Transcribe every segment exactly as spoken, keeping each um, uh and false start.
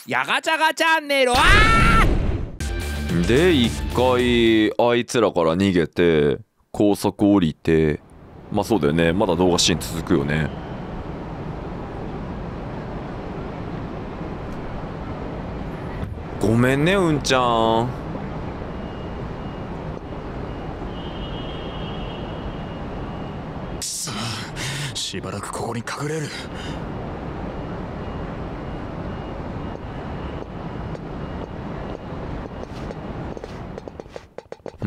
やがちゃがチャンネル。あーで一回あいつらから逃げて高速降りて、まあそうだよね、まだ動画シーン続くよね。ごめんねうんちゃん。 くそ、しばらくここに隠れる。 うん。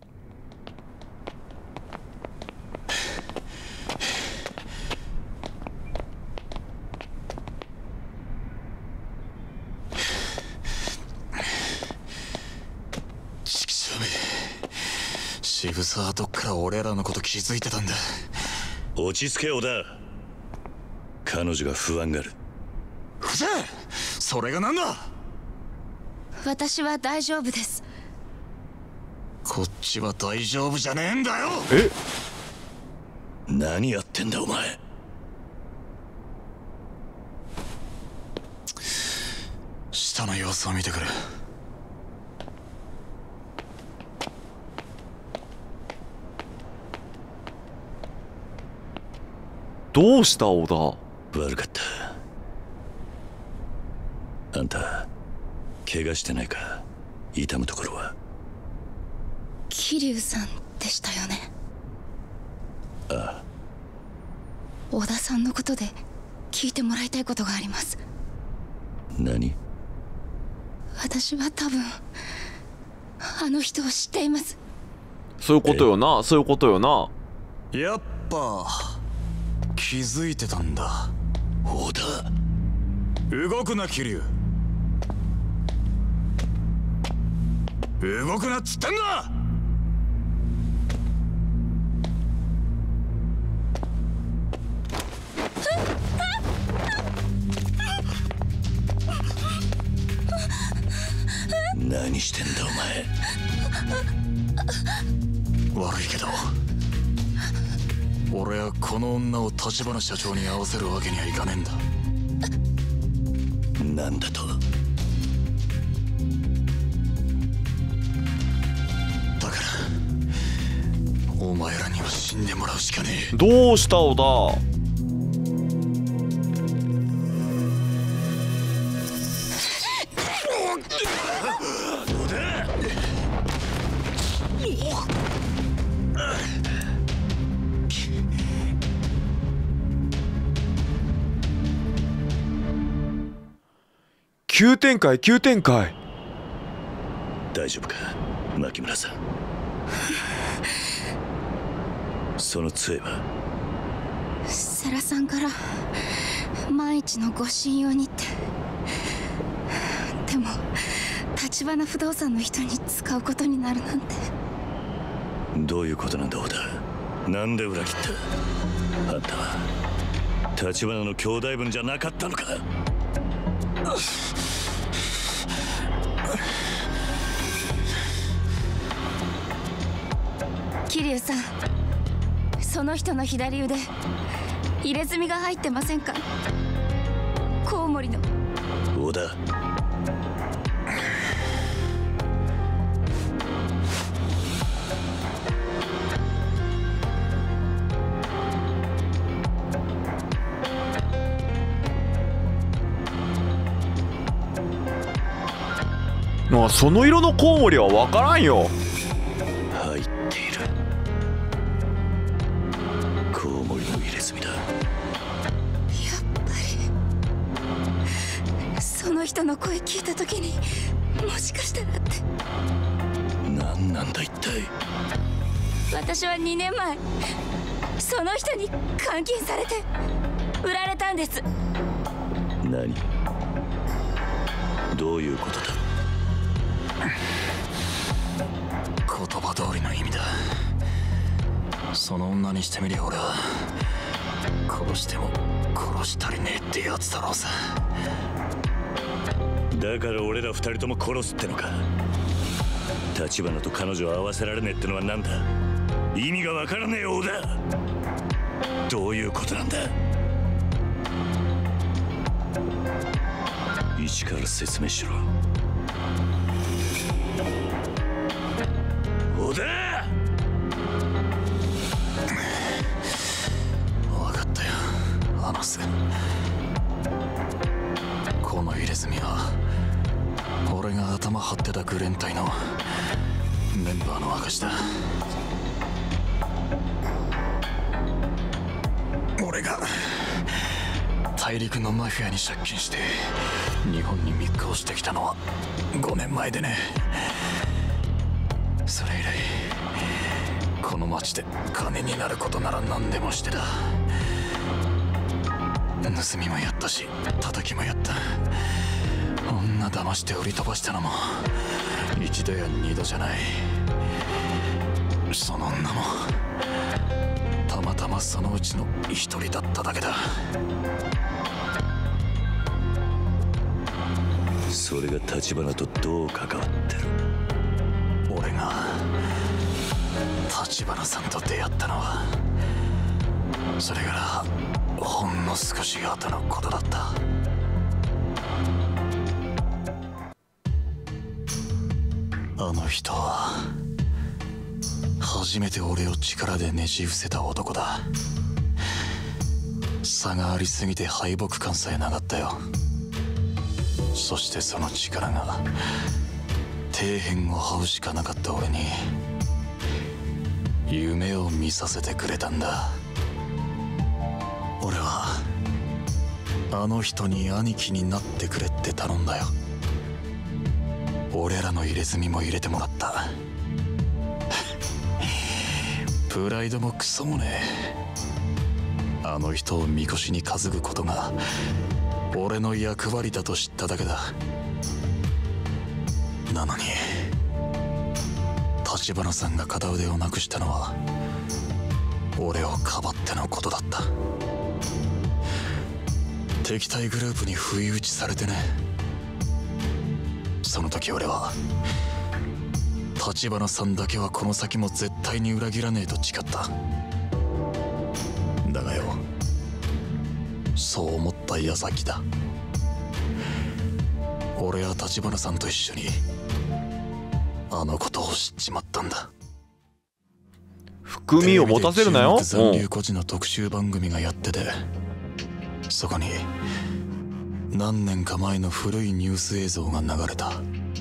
渋沢はどっから俺らのこと気づいてたんだ。 落ち着け小田。彼女が不安がる。 うぜえ、それがなんだ。 私は大丈夫です。 こっちは大丈夫じゃねえんだよ。 え、 何やってんだお前。 下の様子を見てくる。 どうした小田。 悪かった。あんた怪我してないか。痛むところは。 桐生さんでしたよね。 ああ。 小田さんのことで聞いてもらいたいことがあります。 何？ 私は多分あの人を知っています。 そういうことよな、そういうことよな。 やっぱ気づいてたんだ。 小田、 動くな桐生。動くなっつってんだ。 何してんだお前。 悪いけど俺はこの女を立花社長に会わせるわけにはいかねえんだ。 なんだと。 だからお前らには死んでもらうしかねえ。 どうした小田。急展開急展開。 大丈夫か牧村さん。その杖は世良さんから万一のご信用にって。でも立花不動産の人に使うことになるなんて。 どういうことなんだ小田。なんで裏切った。あんたは立花の兄弟分じゃなかったのか。 桐生さん、その人の左腕入れ墨が入ってませんか。コウモリの。 小田、 まあその色のコウモリは分からんよ。 入っている。コウモリの入れ墨だ。 やっぱりその人の声聞いた時にもしかしたらって。 何なんだ一体。 私はにねんまえその人に監禁されて売られたんです。 何？どういうことだ。 言葉通りの意味だ。その女にしてみりゃ俺は殺しても殺し足りねえってやつだろうさ。 だから俺ら二人とも殺すってのか。立花と彼女を会わせられねえってのは何だ。意味がわからねえようだ。どういうことなんだ。 一から説明しろ。織田！ 分かったよ、話す。この入れ墨は俺が頭張ってたグレン隊のメンバーの証だ。俺が大陸のマフィアに借金して日本に密航してきたのはごねんまえでね。それ以来この町で金になることなら何でもしてた。盗みもやったし叩きもやった。女騙して売り飛ばしたのも一度や二度じゃない。その女もたまたまそのうちの一人だっただけだ。 それが橘とどう関わってる？ 俺が橘さんと出会ったのはそれからほんの少し後のことだった。あの人は初めて俺を力でねじ伏せた男だ。差がありすぎて敗北感さえなかったよ。そしてその力が底辺を這うしかなかった俺に夢を見させてくれたんだ。俺はあの人に兄貴になってくれって頼んだよ。俺らの入れ墨も入れてもらった。プライドもクソもねえ。あの人をみこしに担ぐことが俺の役割だと知っただけだ。なのに橘さんが片腕をなくしたのは俺をかばってのことだった。敵対グループに不意打ちされてね。その時俺は橘さんだけはこの先も絶対に裏切らねえと誓った。だがよ、そう思った矢先だ。俺は橘さんと一緒にあのことを知っちまったんだ。 含みを持たせるなよ。 残留孤児の特集番組がやってて、そこに何年か前の古いニュース映像が流れた。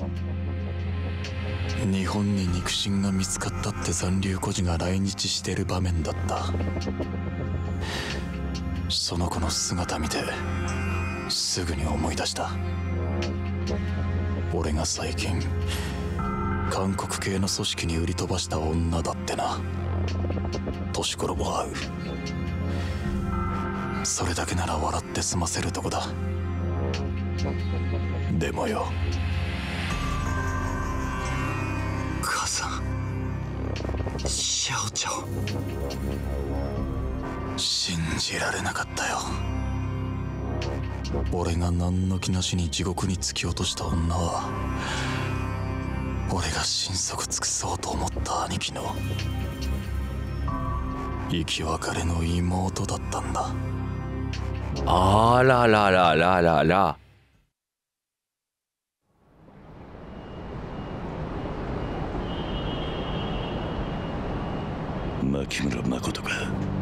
日本に肉親が見つかったって残留孤児が来日してる場面だった。その子の姿見てすぐに思い出した。俺が最近韓国系の組織に売り飛ばした女だってな。年頃も合う。それだけなら笑って済ませるとこだ。でもよ、母さん、シャオちゃん、信じられなかったよ。俺が何の気なしに地獄に突き落とした女は俺が心底尽くそうと思った兄貴の生き別れの妹だったんだ。 あらららららら。 牧村誠か。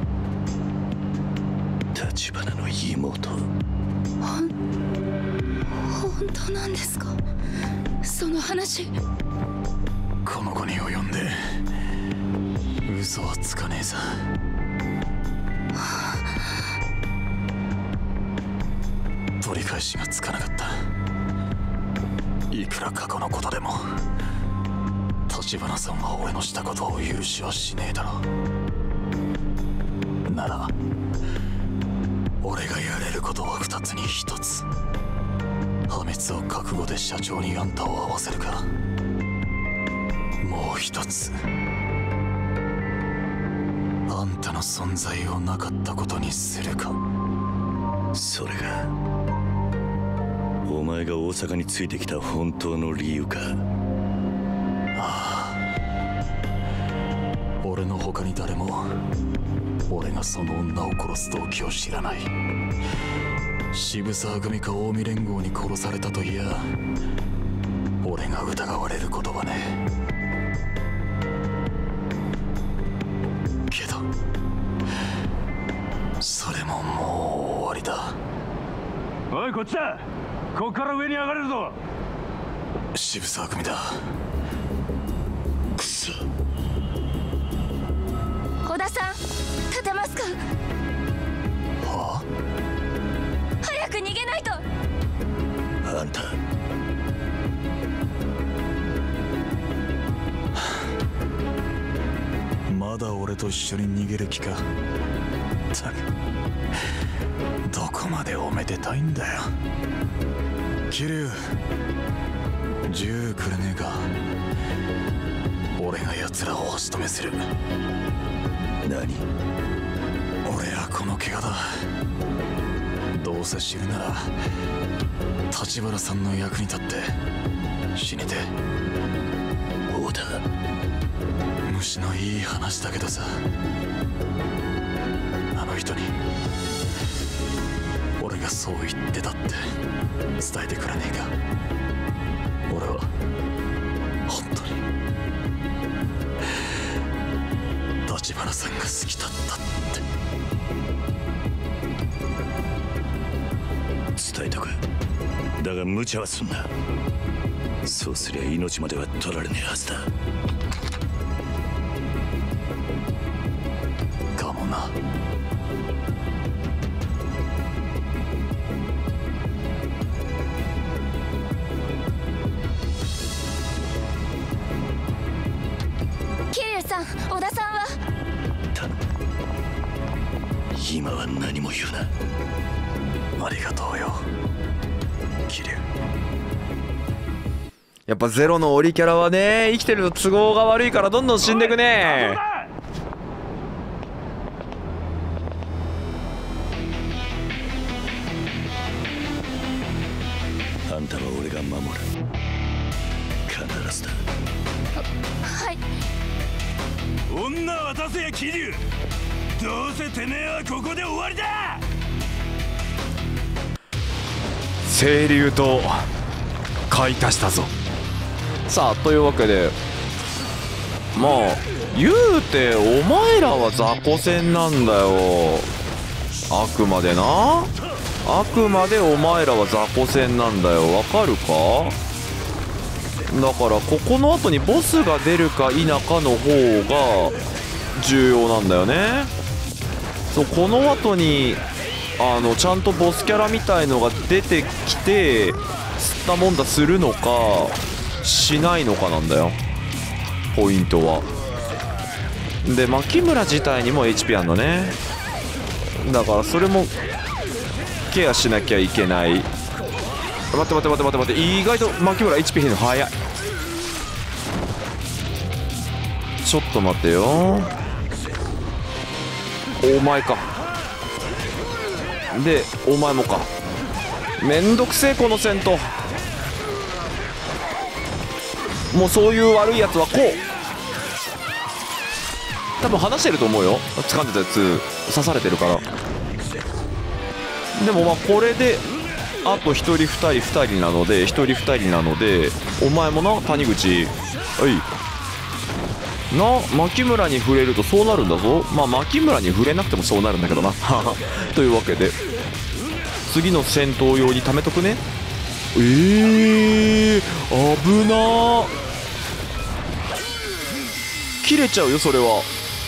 橘の妹。 ほん本当なんですか、その話。 この子に及んで嘘はつかねえさ。取り返しがつかなかった。いくら過去のことでも橘さんは俺のしたことを許しはしねえだろ。なら俺がやれることは二つに一つ。破滅を覚悟で社長にあんたを会わせるか、もう一つあんたの存在をなかったことにするか。 それがお前が大阪についてきた本当の理由か。 ああ、俺の他に誰も俺がその女を殺す動機を知らない。 渋沢組か近江連合に殺されたといや俺が疑われることはね。けどそれももう終わりだ。 おいこっちだ。こっから上に上がれるぞ。 渋沢組だ。くそ。 織田さん立てますか。 は早く逃げないと。 あんたまだ俺と一緒に逃げる気か。ったくどこまでおめでたいんだよ。桐生銃くれねえか。俺が奴らをお仕留めする。 何？ 俺はこの怪我だ。どうせ死ぬなら立花さんの役に立って死にて。 そうだ。 虫のいい話だけどさ、あの人に俺がそう言ってたって伝えてくれねえか。俺は本当に立花さんが好きだったって。 伝えとく。だが無茶はすんな。そうすりゃ命までは取られねえはずだ。 かもな。 桐生さん、織田さんは。 頼む。今は何も言うな。 ありがとうよ桐生。 やっぱゼロのオリキャラはね、生きてると都合が悪いからどんどん死んでくね。 あんたは俺が守る。必ずだ。 はい。 女渡せや桐生。どうせてめえはここで終わりだ。 清流と買い足したぞ。さあというわけで、まあ言うてお前らは雑魚戦なんだよ。あくまでな、あくまでお前らは雑魚戦なんだよ。わかるか。だからここの後にボスが出るか否かの方が重要なんだよね。そう、この後にあのちゃんとボスキャラみたいのが出てきて吸ったもんだするのかしないのかなんだよ、ポイントは。で牧村自体にも エイチピー あんのね。だからそれもケアしなきゃいけない。待って待って待って待って待って、意外と牧村 エイチピー 減るの早い。ちょっと待ってよ。お前か。でお前もか。めんどくせえこの戦闘。もうそういう悪いやつはこう多分話してると思うよ。掴んでたやつ刺されてるから。でもまあこれであとひとりふたりふたりなのでひとりふたりなので、お前もな谷口、はいな、牧村に触れるとそうなるんだぞ。まあ牧村に触れなくてもそうなるんだけどなというわけで次の戦闘用に貯めとくね。えー、危なー。切れちゃうよそれは。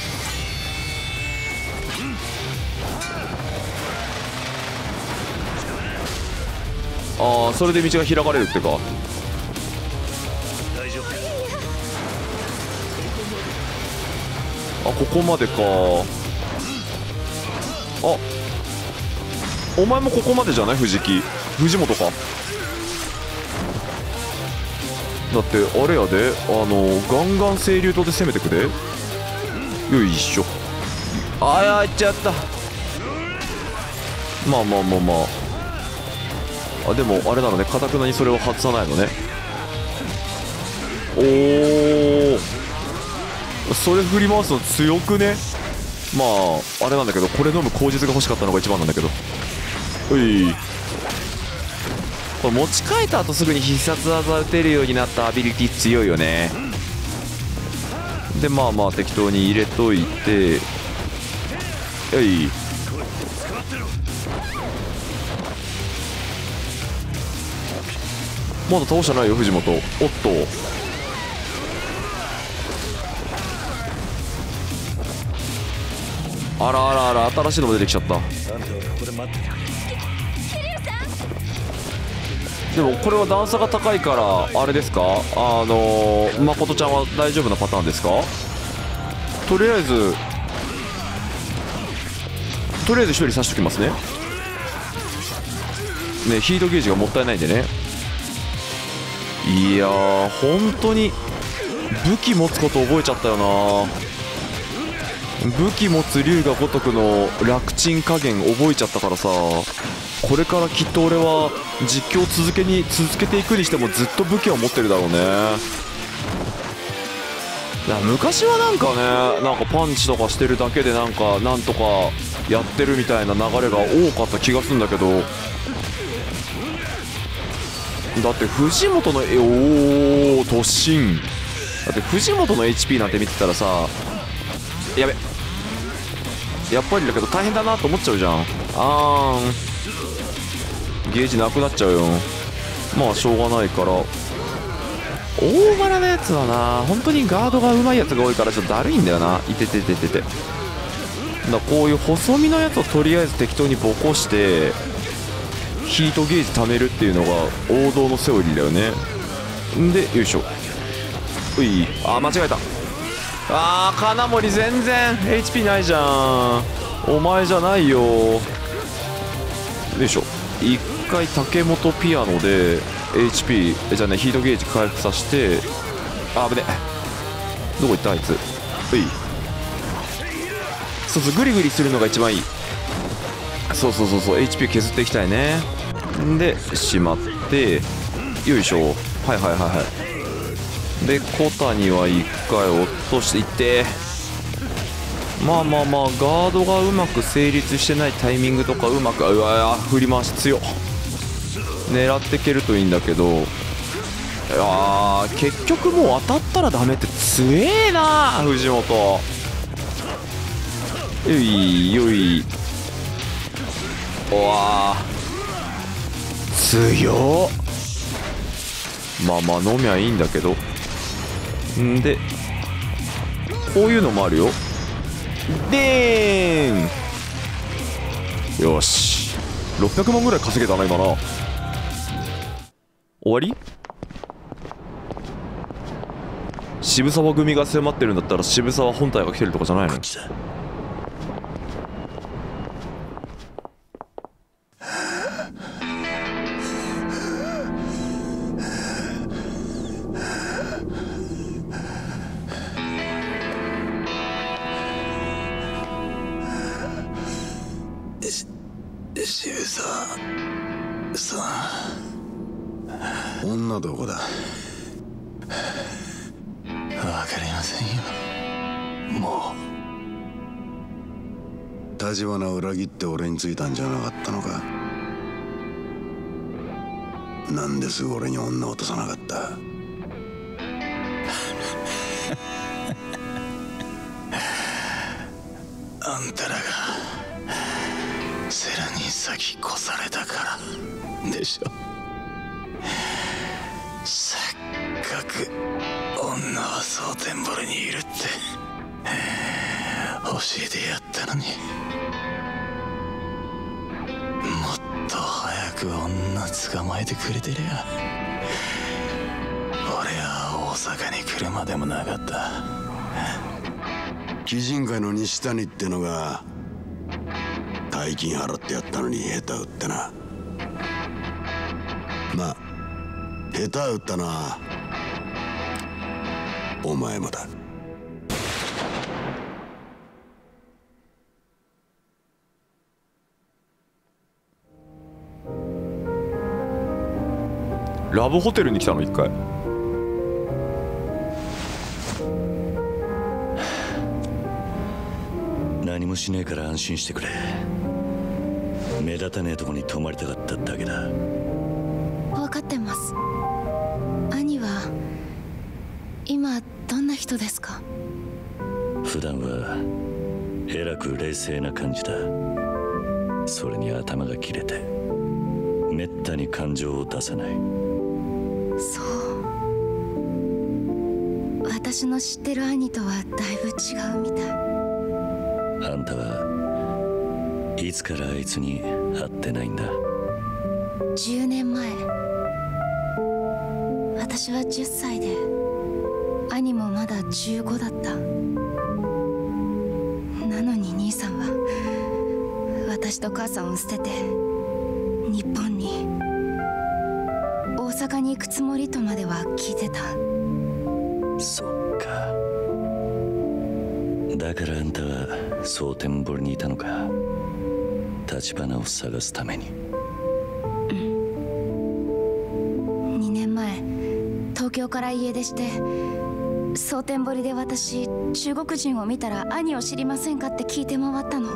ああ、それで道が開かれるってか。 大丈夫。 あ、ここまでか。あ、お前もここまでじゃない藤木、藤本か。だってあれやで、あのガンガン清流島で攻めてくで。よいしょ。あー、やっちゃった。まあまあまあまあ、あでもあれなのね、かたくなにそれを外さないのね。おお、それ振り回すの強くね。まああれなんだけど、これ飲む口実が欲しかったのが一番なんだけど。ういこれ持ち替えた後すぐに必殺技打てるようになったアビリティ強いよね。でまあまあ適当に入れといて、よいまだ倒してないよ藤本。おっとあらあらあら、新しいのも出てきちゃった。でもこれは段差が高いからあれですか、あのー、誠ちゃんは大丈夫なパターンですか。とりあえずとりあえず一人刺しときますね。ね、ヒートゲージがもったいないんでね。いやー本当に武器持つこと覚えちゃったよな。武器持つ竜が如くの楽ちん加減覚えちゃったからさ、これからきっと俺は実況続けに続けていくにしてもずっと武器を持ってるだろうね。いや昔はなんかね、なんかパンチとかしてるだけでなんかなんとかやってるみたいな流れが多かった気がするんだけど、だって藤本のおお突進だって藤本の エイチピー なんて見てたらさ、やべやっぱりだけど大変だなと思っちゃうじゃん。あーんゲージなくなっちゃうよ。まあしょうがないから、大柄なやつはな本当にガードが上手いやつが多いからちょっとだるいんだよな。いてててててだからこういう細身のやつをとりあえず適当にボコしてヒートゲージ貯めるっていうのが王道のセオリーだよね。んでよいしょ、ういあー間違えた。あー金森全然 エイチピー ないじゃん。お前じゃないよ。よいしょ、一回竹本ピアノで エイチピー えじゃあねヒートゲージ回復させて、あ危ねどこ行ったあいつ。ういそうそうグリグリするのが一番いい。そうそうそうそう エイチピー 削っていきたいね。んでしまってよいしょ、はいはいはいはい。で小谷は一回落としていって、まあまあまあガードがうまく成立してないタイミングとかうまく、うわ振り回し強っ狙っていけるといいんだけど、いやー結局もう当たったらダメって強えな藤本。よいよい、おわ強っ。まあまあ飲みゃいいんだけど、んでこういうのもあるよ。でーんよしろっぴゃくまんぐらい稼げたな今な。終わり。渋沢組が迫ってるんだったら渋沢本体が来てるとかじゃないの。 渋沢さん、女どこだ。わかりませんよ。もう立花を裏切って俺についたんじゃなかったのか。なんですぐ俺に女を落とさなかった。あんたらが世良に先越されたからでしょ。せっかく女は蒼天堀にいるって教えてやったのに、もっと早く女捕まえてくれてりゃ俺は大阪に来るまでもなかった。鬼人会の西谷ってのが大金払ってやったのに下手打ってな。まあ下手打ったのはお前もだ。 ラブホテルに来たの一回。 何もしねえから安心してくれ。目立たねえとこに泊まりたかっただけだ。 分かってます。兄は今どんな人ですか？ 普段はえらく冷静な感じだ。それに頭が切れてめったに感情を出さない。 そう、私の知ってる兄とはだいぶ違うみたい。 あんたはいつからあいつに会ってないんだ？ じゅうねんまえ、私はじゅっさいで兄もまだじゅうごだった。なのに兄さんは私と母さんを捨てて日本に、大阪に行くつもりとまでは聞いてた。 そっか。だからあんたは蒼天堀にいたのか。立花を探すために。 うん。にねんまえ東京から家出して、蒼天堀で私中国人を見たら兄を知りませんかって聞いて回ったの。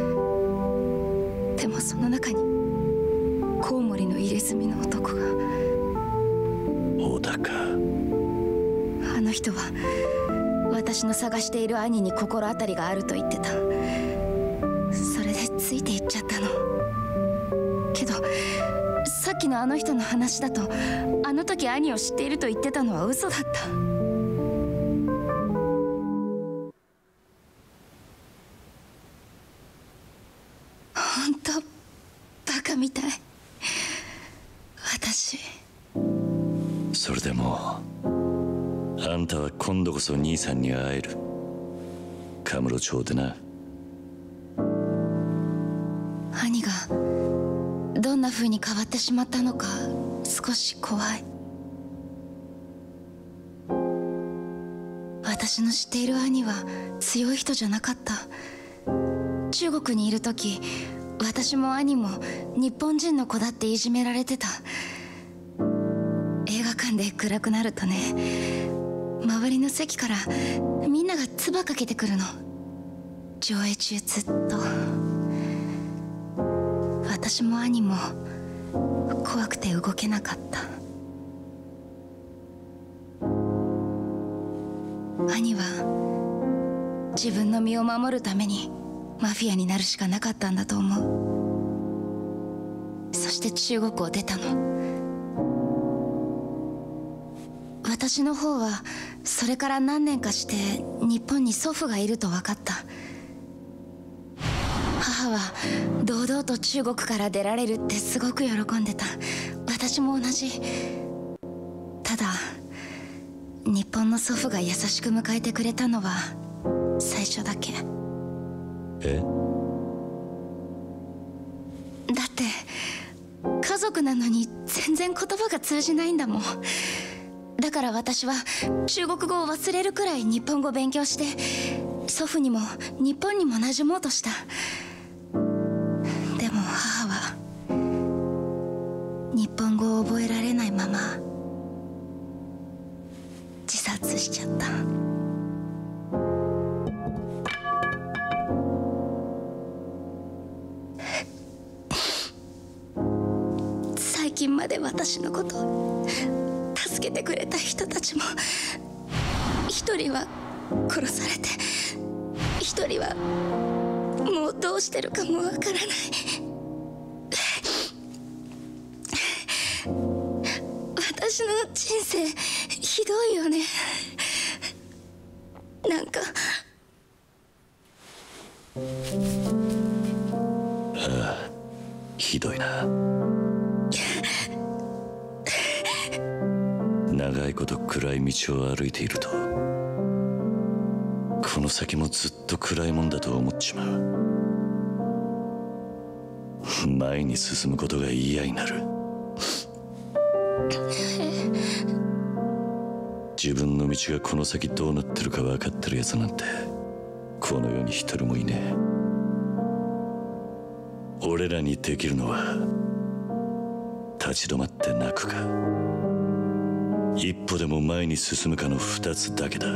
でもその中にコウモリの入れ墨の男が。 小高。 あの人は私の探している兄に心当たりがあると言ってた。それでついていっちゃったの。けどさっきのあの人の話だと、あの時兄を知っていると言ってたのは嘘だった。本当バカみたい私。 それでもあんたは今度こそ兄さんに会える。カムロ町でな。 兄がどんな風に変わってしまったのか少し怖い。私の知っている兄は強い人じゃなかった。中国にいる時、私も兄も日本人の子だっていじめられてた。映画館で暗くなるとね、周りの席からみんなが唾かけてくるの。上映中ずっと。私も兄も怖くて動けなかった。兄は自分の身を守るためにマフィアになるしかなかったんだと思う。そして中国を出たの。私の方はそれから何年かして日本に祖父がいると分かった。母は堂々と中国から出られるってすごく喜んでた。私も同じ。ただ日本の祖父が優しく迎えてくれたのは最初だけ。 え？ だって家族なのに全然言葉が通じないんだもん。だから私は中国語を忘れるくらい日本語を勉強して、祖父にも日本にも馴染もうとした。でも母は日本語を覚えられないまま自殺しちゃった。最近まで私のことを助けてくれた人たちも、一人は殺されて、一人はもうどうしてるかもわからない。私の人生ひどいよね。なんかああ、ひどいな。長いこと暗い道を歩いていると、この先もずっと暗いもんだと思っちまう。前に進むことが嫌になる。自分の道がこの先どうなってるか分かってるやつなんてこの世に一人もいねえ。俺らにできるのは立ち止まって泣くか、一歩でも前に進むかの二つだけだ。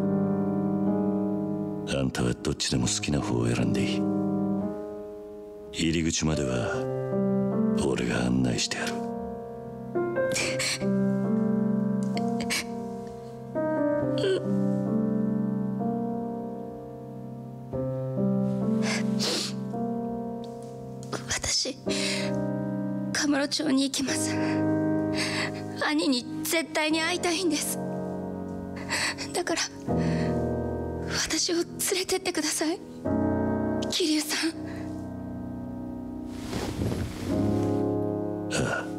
あんたはどっちでも好きな方を選んでいい。 入り口までは俺が案内してやる。 私カムロ町に行きます。兄に絶対に会いたいんです。だから私を連れてってください、桐生さん。 ああ。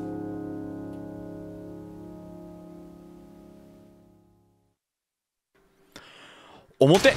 表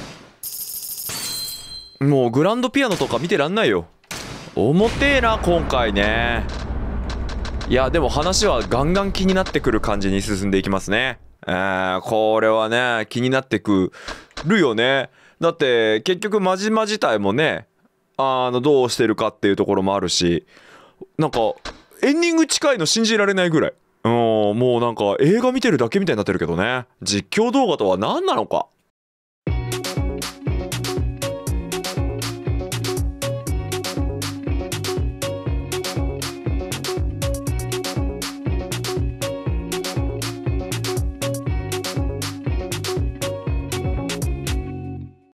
もうグランドピアノとか見てらんないよ。重てえな今回ね。いやでも話はガンガン気になってくる感じに進んでいきますね。えー、これはね気になってくるよね。だって結局真島自体もねあのどうしてるかっていうところもあるし、なんかエンディング近いの信じられないぐらい、うん、もうなんか映画見てるだけみたいになってるけどね。実況動画とは何なのか。